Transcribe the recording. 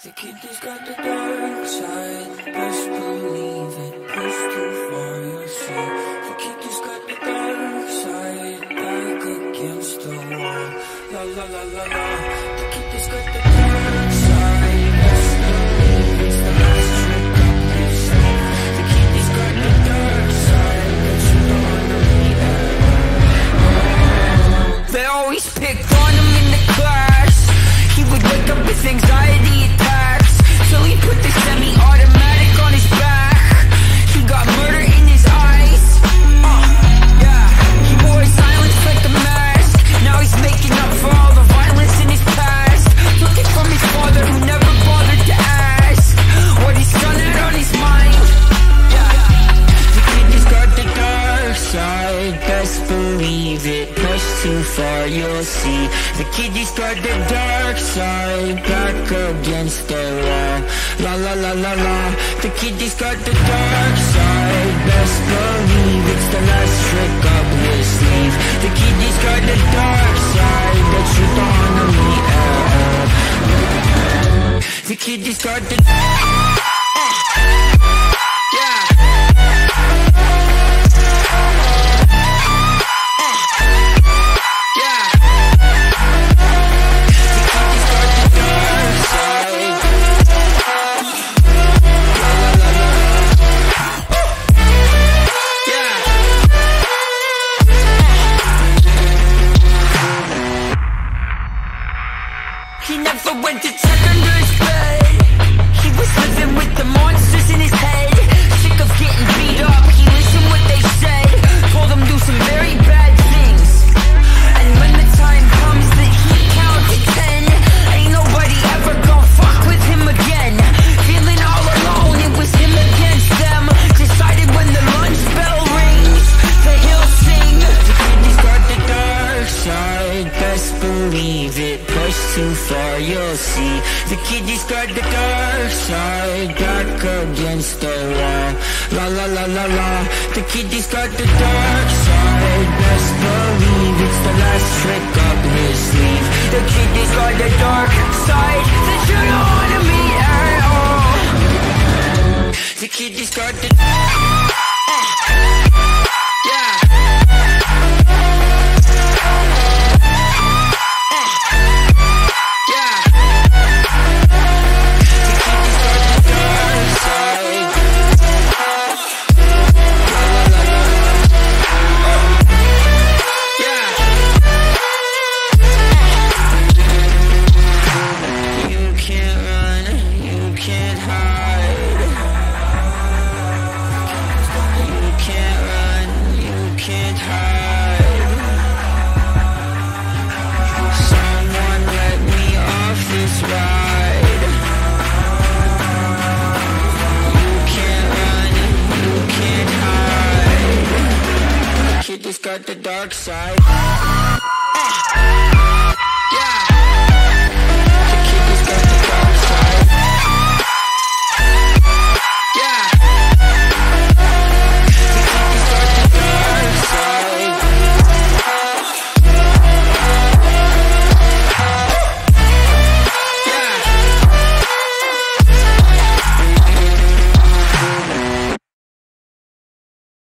The kid has got the dark side, best believe it, push too far, you'll see. The kid has got the dark side, back against the wall. La la la la la. The kid has got the dark side, best believe it's the last trick up his sleeve. The kid has got the dark side, but you don't wanna be at. They always picked on him in the class. He would wake up with anxiety attacks, so he put the semi-automatic on his back. He got murder in his eyes. Yeah, he wore silence like a mask. Now he's making up for all the violence in his past. Looking from his father who never bothered to ask what his son had on his mind. Yeah, the kid just got the dark side, best believe it. Push too far, you'll see. The kid just got the dark side, back against the wall. La la la la la. The kid just got the dark side, best believe it's the last trick up his sleeve. The kid just got the dark side that you don't wanna meet at. The kid just got the He never went to check under his bed. He was living with the monsters in his head. Sick of getting beat up, he listened what they said. Told him do some very bad things. And when the time comes that he counted 10, ain't nobody ever gonna fuck with him again. Feeling all alone, it was him against them. Decided when the lunch bell rings that he'll sing. The kid has got the dark side, best believe it. Push too far, you'll see. The kid just got the dark side, back against the wall. La la la la la. The kid just got the dark side, best believe it's the last trick up his sleeve. The kid just got the dark side that you don't wanna meet at all. The kid just got the got the dark side.